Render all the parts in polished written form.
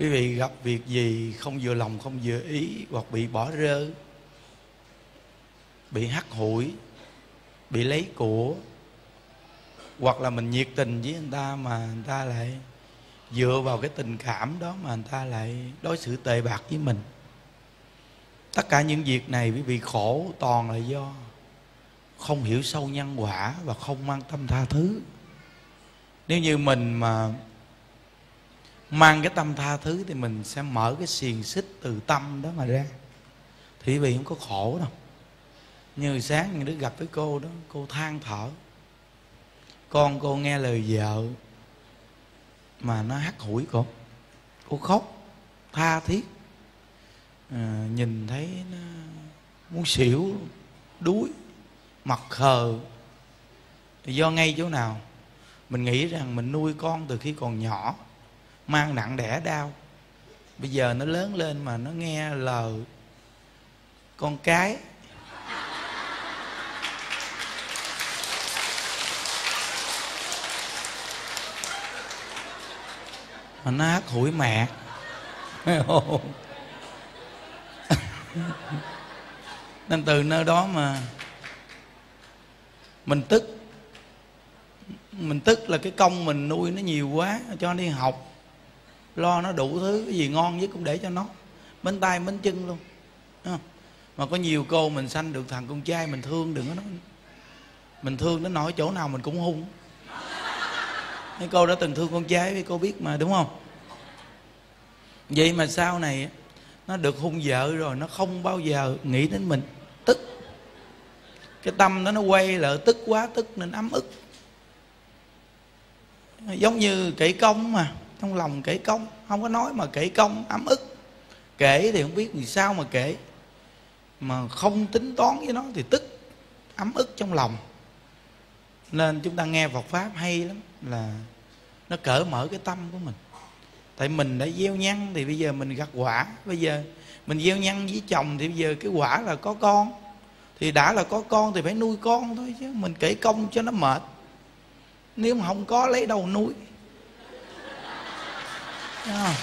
Quý vị gặp việc gì không vừa lòng, không vừa ý, hoặc bị bỏ rơi, bị hắt hủi, bị lấy của, hoặc là mình nhiệt tình với người ta mà người ta lại dựa vào cái tình cảm đó mà người ta lại đối xử tệ bạc với mình. Tất cả những việc này quý vị khổ toàn là do không hiểu sâu nhân quả và không mang tâm tha thứ. Nếu như mình mà mang cái tâm tha thứ thì mình sẽ mở cái xiềng xích từ tâm đó mà ra, thì quý vị không có khổ đâu. Như sáng những đứa gặp với cô đó, cô than thở, con cô nghe lời vợ mà nó hắt hủi cô khóc tha thiết, nhìn thấy nó muốn xỉu, đuối, mặt khờ. Thì do ngay chỗ nào mình nghĩ rằng mình nuôi con từ khi còn nhỏ, mang nặng đẻ đau, bây giờ nó lớn lên mà nó nghe lời con cái, mà nó hắt hủi mẹ. Nên từ nơi đó mà mình tức. Mình tức là cái công mình nuôi nó nhiều quá, cho nó đi học, lo nó đủ thứ, cái gì ngon nhất cũng để cho nó, bánh tay bánh chân luôn. Mà có nhiều cô mình sanh được thằng con trai, mình thương đừng có nói, mình thương đến nỗi chỗ nào mình cũng hung. Mấy cô đã từng thương con trai với cô biết mà, đúng không? Vậy mà sau này nó được hung vợ rồi, nó không bao giờ nghĩ đến mình, tức. Cái tâm đó nó quay lại, tức quá tức nên ấm ức. Giống như kể công mà, trong lòng kể công, không có nói mà kể công ấm ức. Kể thì không biết vì sao mà kể, mà không tính toán với nó thì tức, ấm ức trong lòng. Nên chúng ta nghe Phật Pháp hay lắm, là nó cởi mở cái tâm của mình. Tại mình đã gieo nhân thì bây giờ mình gặt quả. Bây giờ mình gieo nhân với chồng thì bây giờ cái quả là có con. Thì đã là có con thì phải nuôi con thôi chứ. Mình kể công cho nó mệt. Nếu mà không có lấy đâu nuôi. Thấy không?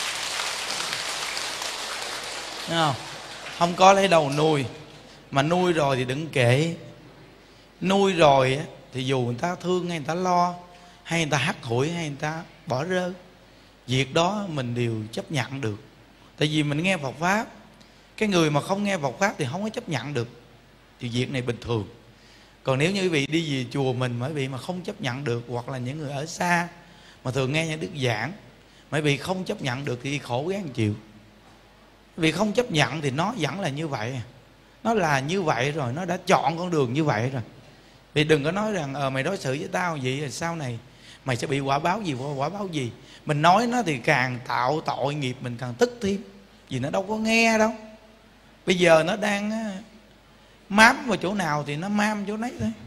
Thấy không? Không có lấy đâu nuôi. Mà nuôi rồi thì đừng kể. Nuôi rồi thì dù người ta thương hay người ta lo, hay người ta hắt hủi, hay người ta bỏ rơi, việc đó mình đều chấp nhận được. Tại vì mình nghe Phật Pháp. Cái người mà không nghe Phật Pháp thì không có chấp nhận được, thì việc này bình thường. Còn nếu như quý vị đi về chùa mình mà quý vị mà không chấp nhận được, hoặc là những người ở xa mà thường nghe những đức giảng mà quý vị không chấp nhận được thì khổ gắng chịu. Vì không chấp nhận thì nó vẫn là như vậy. Nó là như vậy rồi, nó đã chọn con đường như vậy rồi. Vì đừng có nói rằng mày đối xử với tao vậy rồi sau này mày sẽ bị quả báo gì, quả báo gì. Mình nói nó thì càng tạo tội nghiệp, mình càng tức thêm. Vì nó đâu có nghe đâu. Bây giờ nó đang mám vào chỗ nào thì nó mam chỗ nấy thôi.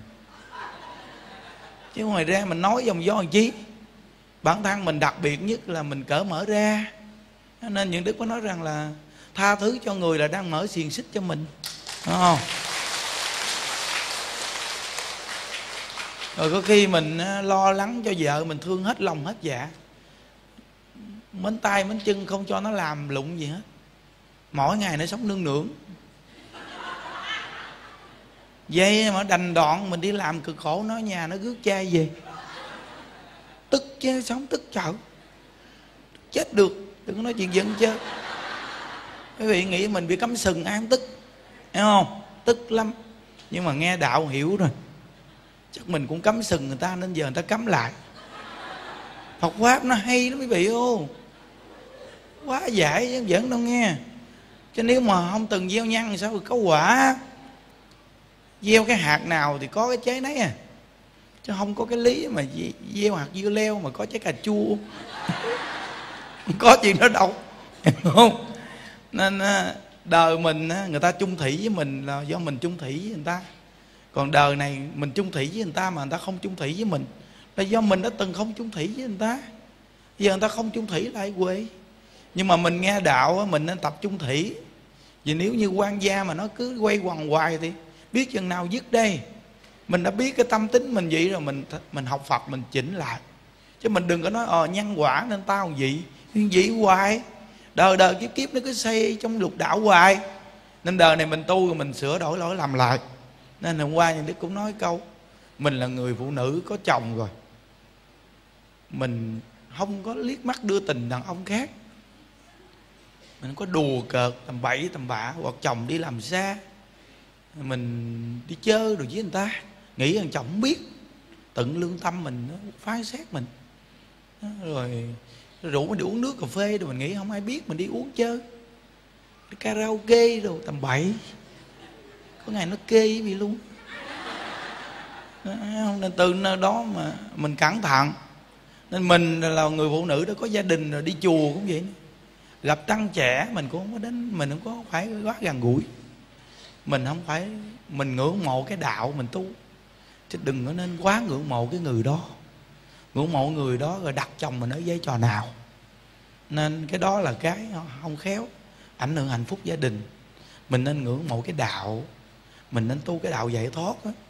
Chứ ngoài ra mình nói dòng do làm chi. Bản thân mình đặc biệt nhất là mình cởi mở ra. Nên những đức có nói rằng là tha thứ cho người là đang mở xiềng xích cho mình, đúng không? Rồi có khi mình lo lắng cho vợ, mình thương hết lòng hết dạ, mến tay mến chân không cho nó làm lụng gì hết. Mỗi ngày nó sống nương nương. Vậy mà đành đoạn mình đi làm cực khổ, nó nhà nó rước chai về. Tức chứ, sống tức chợ. Chết được, đừng có nói chuyện giận chứ. Quý vị nghĩ mình bị cấm sừng ai không tức, hiểu không? Tức lắm. Nhưng mà nghe đạo hiểu rồi, chắc mình cũng cấm sừng người ta nên giờ người ta cấm lại. Phật Pháp nó hay lắm quý vị ô. Quá giải vẫn đâu nghe. Chứ nếu mà không từng gieo nhân thì sao được có quả. Gieo cái hạt nào thì có cái trái nấy à. Chứ không có cái lý mà gieo hạt dưa leo mà có trái cà chua. Không có chuyện đó đâu, hiểu không? Nên đời mình người ta chung thủy với mình là do mình chung thủy với người ta. Còn đời này mình chung thủy với người ta mà người ta không chung thủy với mình là do mình đã từng không chung thủy với người ta. Giờ người ta không chung thủy lại quê. Nhưng mà mình nghe đạo mình nên tập chung thủy. Vì nếu như quan gia mà nó cứ quay quằn hoài thì biết chừng nào dứt đây. Mình đã biết cái tâm tính mình vậy rồi, mình học Phật mình chỉnh lại. Chứ mình đừng có nói nhân quả nên tao vậy, vậy hoài, đời đời kiếp kiếp nó cứ xây trong lục đạo hoài. Nên đời này mình tu rồi mình sửa đổi lỗi lầm lại. Nên hôm qua nhà Đức cũng nói câu, mình là người phụ nữ có chồng rồi, mình không có liếc mắt đưa tình đàn ông khác, mình không có đùa cợt tầm bậy tầm bạ, hoặc chồng đi làm xa mình đi chơi rồi với người ta, nghĩ rằng chồng không biết, tận lương tâm mình nó phán xét mình. Rồi rủ mình đi uống nước cà phê rồi mình nghĩ không ai biết, mình đi uống chơi, đi karaoke rồi tầm bậy, có ngày nó kê với bị luôn. Nên từ nơi đó mà mình cẩn thận. Nên mình là người phụ nữ đã có gia đình rồi, đi chùa cũng vậy, gặp tăng trẻ mình cũng không có đến, mình không có phải quá gần gũi, mình không phải, mình ngưỡng mộ cái đạo mình tu, chứ đừng có nên quá ngưỡng mộ cái người đó. Ngưỡng mộ người đó rồi đặt chồng mình ở vai trò nào, nên cái đó là cái không khéo, ảnh hưởng hạnh phúc gia đình. Mình nên ngưỡng mộ cái đạo, mình nên tu cái đạo giải thoát đó.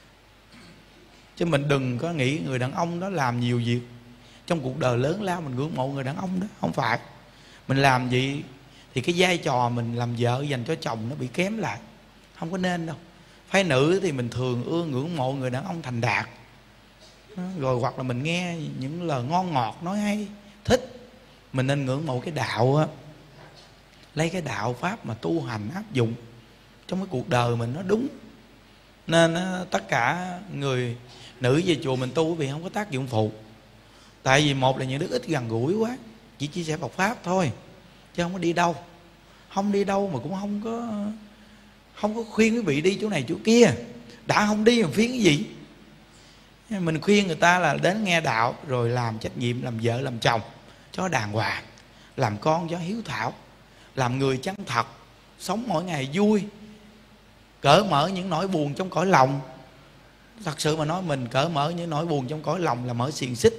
Chứ mình đừng có nghĩ người đàn ông đó làm nhiều việc trong cuộc đời lớn lao, mình ngưỡng mộ người đàn ông đó. Không phải. Mình làm gì thì cái vai trò mình làm vợ dành cho chồng nó bị kém lại, không có nên đâu. Phái nữ thì mình thường ưa ngưỡng mộ người đàn ông thành đạt, rồi hoặc là mình nghe những lời ngon ngọt nói hay thích. Mình nên ngưỡng mộ cái đạo á, lấy cái đạo pháp mà tu hành áp dụng trong cái cuộc đời mình nó đúng. Nên tất cả người nữ về chùa mình tu vì không có tác dụng phụ. Tại vì một là những đức ít gần gũi quá, chỉ chia sẻ Phật pháp thôi, chứ không có đi đâu. Không đi đâu mà cũng không có khuyên quý vị đi chỗ này chỗ kia. Đã không đi mà khuyên cái gì. Mình khuyên người ta là đến nghe đạo, rồi làm trách nhiệm, làm vợ làm chồng cho đàng hoàng, làm con cho hiếu thảo, làm người chân thật, sống mỗi ngày vui, cởi mở những nỗi buồn trong cõi lòng. Thật sự mà nói, mình cởi mở những nỗi buồn trong cõi lòng là mở xiềng xích.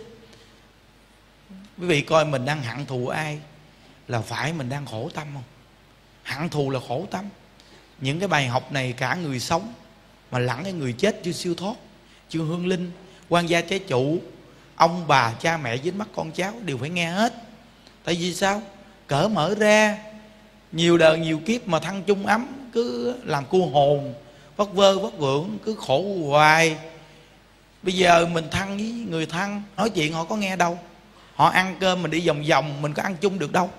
Quý vị coi mình đang hận thù ai là phải mình đang khổ tâm không? Hận thù là khổ tâm. Những cái bài học này cả người sống mà lẫn cái người chết chưa siêu thoát, chưa hương linh, quan gia trái chủ, ông bà cha mẹ dính mắt con cháu đều phải nghe hết. Tại vì sao? Cởi mở ra, nhiều đời nhiều kiếp mà thân chung ấm, cứ làm cô hồn, vất vơ vất vưởng, cứ khổ hoài. Bây giờ mình thân với người thân, nói chuyện họ có nghe đâu. Họ ăn cơm mình đi vòng vòng, mình có ăn chung được đâu.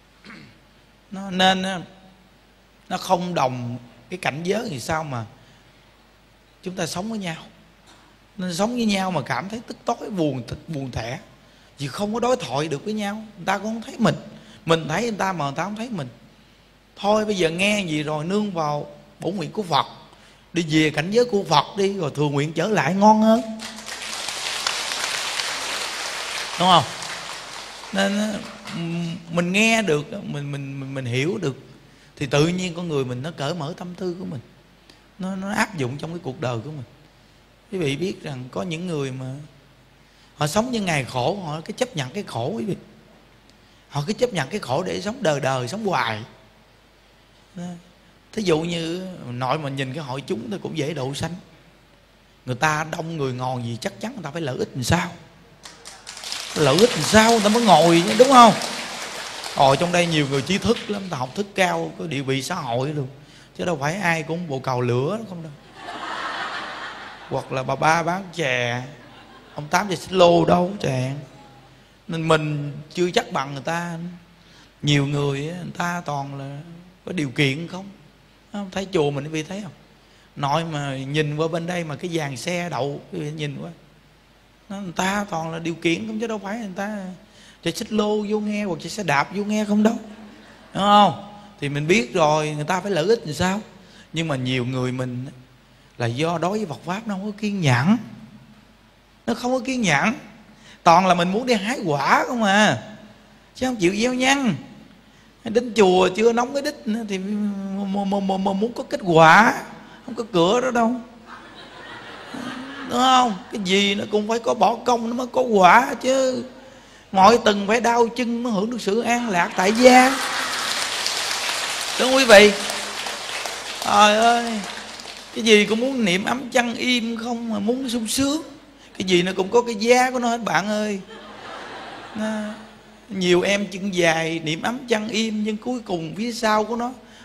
Nên nó không đồng cái cảnh giới thì sao mà chúng ta sống với nhau. Nên sống với nhau mà cảm thấy tức tối, buồn thẻ, vì không có đối thoại được với nhau. Người ta cũng không thấy mình thấy người ta mà người ta không thấy mình. Thôi bây giờ nghe gì rồi nương vào bổn nguyện của Phật, đi về cảnh giới của Phật đi, rồi thường nguyện trở lại ngon hơn, đúng không? Nên mình nghe được, mình hiểu được, thì tự nhiên con người mình nó cởi mở tâm tư của mình, nó áp dụng trong cái cuộc đời của mình. Quý vị biết rằng có những người mà họ sống những ngày khổ, họ cứ chấp nhận cái khổ. Quý vị, họ cứ chấp nhận cái khổ để sống đời sống hoài. Thí dụ như nội mà nhìn cái hội chúng tôi cũng dễ độ sanh. Người ta đông người ngồi gì chắc chắn người ta phải lợi ích làm sao, lợi ích làm sao người ta mới ngồi, đúng không? Trong đây nhiều người trí thức lắm, người ta học thức cao, có địa vị xã hội luôn, chứ đâu phải ai cũng bộ cầu lửa không đâu. Hoặc là bà ba bán chè, ông Tám về xích lô đâu chè. Nên mình chưa chắc bằng người ta. Nhiều người ta toàn là có điều kiện không. Thấy chùa mình quý vị thấy không? Nội mà nhìn qua bên đây mà cái dàn xe đậu, quý vị nhìn qua, người ta toàn là điều kiện không, chứ đâu phải người ta chạy xích lô vô nghe hoặc chạy xe đạp vô nghe không đâu, đúng không? Thì mình biết rồi người ta phải lợi ích làm sao. Nhưng mà nhiều người mình là do đối với Phật pháp nó không có kiên nhẫn, nó không có kiên nhẫn, toàn là mình muốn đi hái quả không à, chứ không chịu gieo nhân. Đến chùa chưa nóng cái đích nữa thì muốn có kết quả, không có cửa đó đâu, đúng không? Cái gì nó cũng phải có bỏ công nó mới có quả chứ. Mọi từng phải đau chân mới hưởng được sự an lạc tại gia, đúng không quý vị? Trời ơi, cái gì cũng muốn niệm ấm chăn im không, mà muốn sung sướng. Cái gì nó cũng có cái giá của nó hết bạn ơi. Nhiều em chân dài niệm ấm chăn im, nhưng cuối cùng phía sau của nó